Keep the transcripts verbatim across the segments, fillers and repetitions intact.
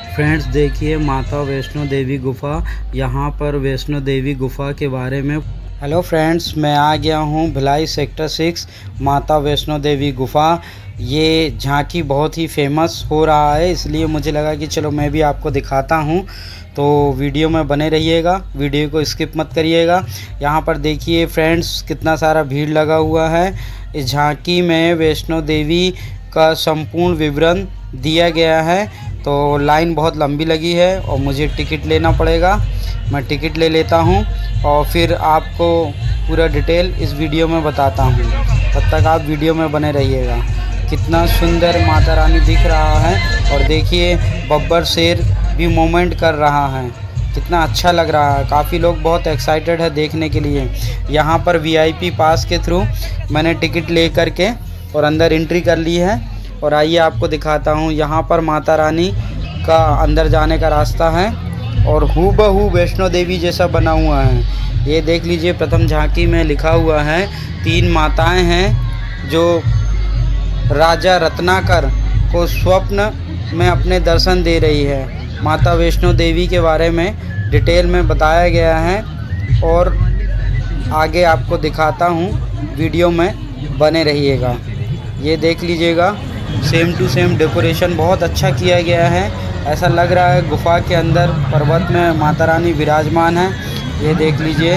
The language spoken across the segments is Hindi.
फ्रेंड्स देखिए माता वैष्णो देवी गुफा। यहाँ पर वैष्णो देवी गुफा के बारे में। हेलो फ्रेंड्स, मैं आ गया हूँ भिलाई सेक्टर सिक्स माता वैष्णो देवी गुफा। ये झांकी बहुत ही फेमस हो रहा है, इसलिए मुझे लगा कि चलो मैं भी आपको दिखाता हूँ। तो वीडियो में बने रहिएगा, वीडियो को स्किप मत करिएगा। यहाँ पर देखिए फ्रेंड्स कितना सारा भीड़ लगा हुआ है। इस झांकी में वैष्णो देवी का संपूर्ण विवरण दिया गया है। तो लाइन बहुत लंबी लगी है और मुझे टिकट लेना पड़ेगा। मैं टिकट ले लेता हूँ और फिर आपको पूरा डिटेल इस वीडियो में बताता हूँ। तब तक आप वीडियो में बने रहिएगा। कितना सुंदर माता रानी दिख रहा है और देखिए बब्बर शेर भी मूवमेंट कर रहा है। कितना अच्छा लग रहा है। काफ़ी लोग बहुत एक्साइटेड है देखने के लिए। यहाँ पर वीआईपी पास के थ्रू मैंने टिकट ले करके और अंदर एंट्री कर ली है। और आइए आपको दिखाता हूँ। यहाँ पर माता रानी का अंदर जाने का रास्ता है और हूबहू वैष्णो देवी जैसा बना हुआ है। ये देख लीजिए, प्रथम झांकी में लिखा हुआ है तीन माताएं हैं जो राजा रत्नाकर को स्वप्न में अपने दर्शन दे रही है। माता वैष्णो देवी के बारे में डिटेल में बताया गया है और आगे आपको दिखाता हूँ। वीडियो में बने रहिएगा। ये देख लीजिएगा, सेम टू सेम डेकोरेशन बहुत अच्छा किया गया है। ऐसा लग रहा है गुफा के अंदर पर्वत में माता रानी विराजमान है। ये देख लीजिए,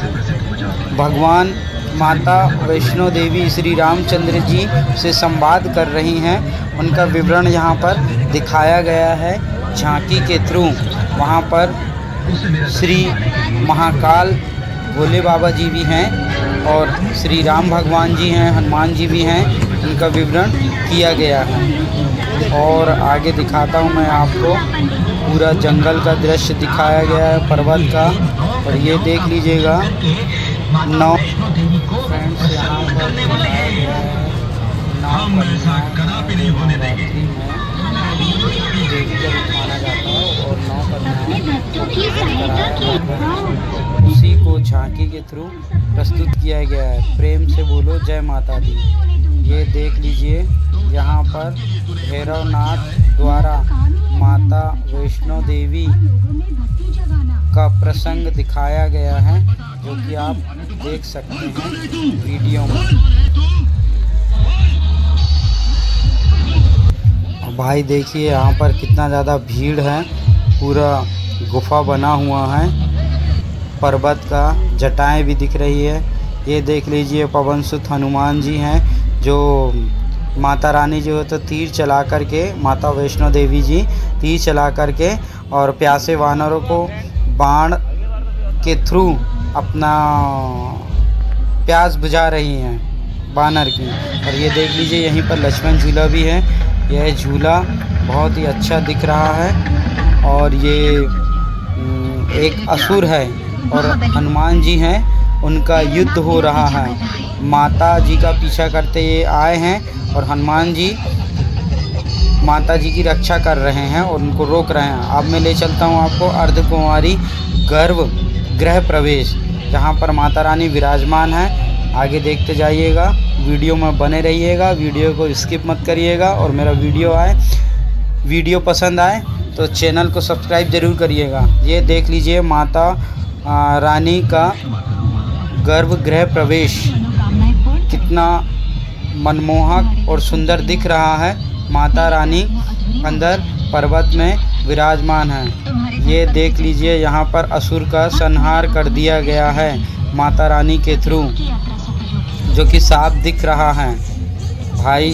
भगवान माता वैष्णो देवी श्री रामचंद्र जी से संवाद कर रही हैं। उनका विवरण यहाँ पर दिखाया गया है झांकी के थ्रू। वहाँ पर श्री महाकाल भोले बाबा जी भी हैं और श्री राम भगवान जी हैं, हनुमान जी भी हैं। उनका विवरण किया गया है और आगे दिखाता हूँ मैं आपको। पूरा जंगल का दृश्य दिखाया गया है, पर्वत का। और ये देख लीजिएगा, नौ फ्रेंड्स यहाँ पर दिखाया गया है नाव देवी का रूप माना जाता है और नौ कन्याएं उसी को झांकी के थ्रू प्रस्तुत किया गया है। प्रेम से बोलो जय माता दी। ये देख लीजिए, यहाँ पर भैरवनाथ द्वारा माता वैष्णो देवी का प्रसंग दिखाया गया है, जो कि आप देख सकते हैं वीडियो में। भाई देखिए यहाँ पर कितना ज़्यादा भीड़ है। पूरा गुफा बना हुआ है, पर्वत का जटाएं भी दिख रही है। ये देख लीजिए, पवन सुत हनुमान जी हैं जो माता रानी जो है तो तीर चला करके, माता वैष्णो देवी जी तीर चला करके और प्यासे वानरों को बाण के थ्रू अपना प्यास बुझा रही हैं बानर की। और ये देख लीजिए, यहीं पर लक्ष्मण झूला भी है। यह झूला बहुत ही अच्छा दिख रहा है और ये एक असुर है और हनुमान जी हैं, उनका युद्ध हो रहा है। माता जी का पीछा करते ये आए हैं और हनुमान जी माता जी की रक्षा कर रहे हैं और उनको रोक रहे हैं। अब मैं ले चलता हूँ आपको अर्धकुंवारी गर्भ गृह प्रवेश, जहाँ पर माता रानी विराजमान है। आगे देखते जाइएगा, वीडियो में बने रहिएगा, वीडियो को स्किप मत करिएगा। और मेरा वीडियो आए वीडियो पसंद आए तो चैनल को सब्सक्राइब ज़रूर करिएगा। ये देख लीजिए, माता रानी का गर्भगृह प्रवेश कितना मनमोहक और सुंदर दिख रहा है। माता रानी अंदर पर्वत में विराजमान है। ये देख लीजिए, यहाँ पर असुर का संहार कर दिया गया है माता रानी के थ्रू, जो कि साफ दिख रहा है। भाई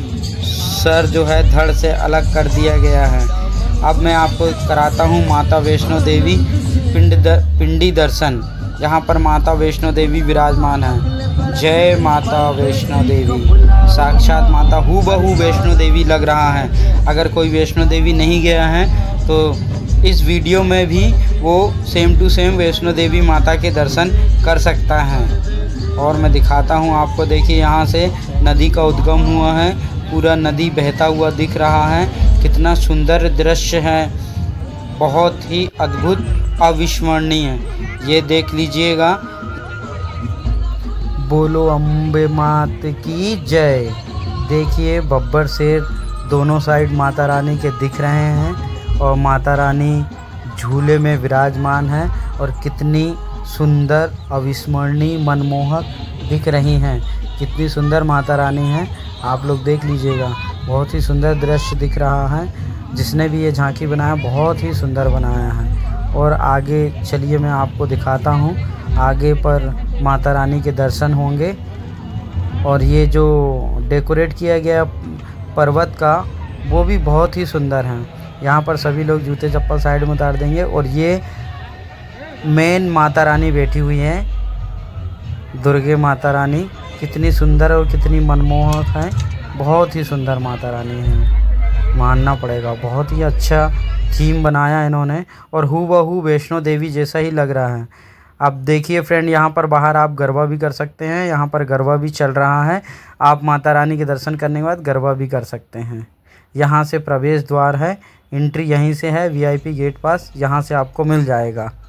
सर जो है धड़ से अलग कर दिया गया है। अब मैं आपको कराता हूँ माता वैष्णो देवी पिंड दर, पिंडी दर्शन, जहाँ पर माता वैष्णो देवी विराजमान है। जय माता वैष्णो देवी। साक्षात माता हूबहू वैष्णो देवी लग रहा है। अगर कोई वैष्णो देवी नहीं गया है तो इस वीडियो में भी वो same to same Vaishno Devi माता के दर्शन कर सकता है। और मैं दिखाता हूँ आपको। देखिए, यहाँ से नदी का उद्गम हुआ है, पूरा नदी बहता हुआ दिख रहा है। कितना सुंदर दृश्य है, बहुत ही अद्भुत, अविस्मरणीय। ये देख लीजिएगा। बोलो अम्बे मात की जय। देखिए, बब्बर शेर दोनों साइड माता रानी के दिख रहे हैं और माता रानी झूले में विराजमान है और कितनी सुंदर, अविस्मरणीय, मनमोहक दिख रही हैं। कितनी सुंदर माता रानी हैं, आप लोग देख लीजिएगा। बहुत ही सुंदर दृश्य दिख रहा है। जिसने भी ये झांकी बनाया बहुत ही सुंदर बनाया है। और आगे चलिए मैं आपको दिखाता हूँ। आगे पर माता रानी के दर्शन होंगे। और ये जो डेकोरेट किया गया पर्वत का वो भी बहुत ही सुंदर है। यहाँ पर सभी लोग जूते चप्पल साइड में उतार देंगे। और ये मेन माता रानी बैठी हुई हैं, दुर्गे माता रानी। कितनी सुंदर और कितनी मनमोहक हैं। बहुत ही सुंदर माता रानी हैं, मानना पड़ेगा। बहुत ही अच्छा थीम बनाया इन्होंने और हूबहू वैष्णो देवी जैसा ही लग रहा है। अब देखिए फ्रेंड, यहाँ पर बाहर आप गरबा भी कर सकते हैं। यहाँ पर गरबा भी चल रहा है। आप माता रानी के दर्शन करने के बाद गरबा भी कर सकते हैं। यहाँ से प्रवेश द्वार है, एंट्री यहीं से है। वीआईपी गेट पास यहाँ से आपको मिल जाएगा।